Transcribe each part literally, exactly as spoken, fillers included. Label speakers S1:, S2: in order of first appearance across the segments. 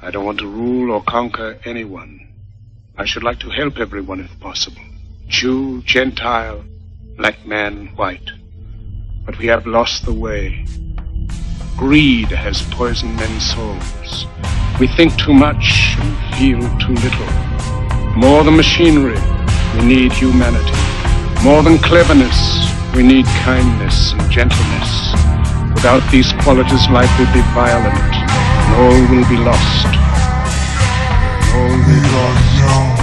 S1: I don't want to rule or conquer anyone. I should like to help everyone if possible. Jew, Gentile, black man, white. But we have lost the way. Greed has poisoned men's souls. We think too much and feel too little. More than machinery, we need humanity. More than cleverness, we need kindness and gentleness. Without these qualities, life will be violent, and all will be lost. All will be lost.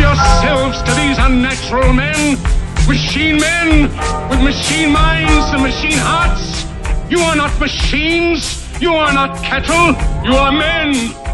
S1: yourselves to these unnatural men, machine men with machine minds and machine hearts. You are not machines. You are not cattle. You are men.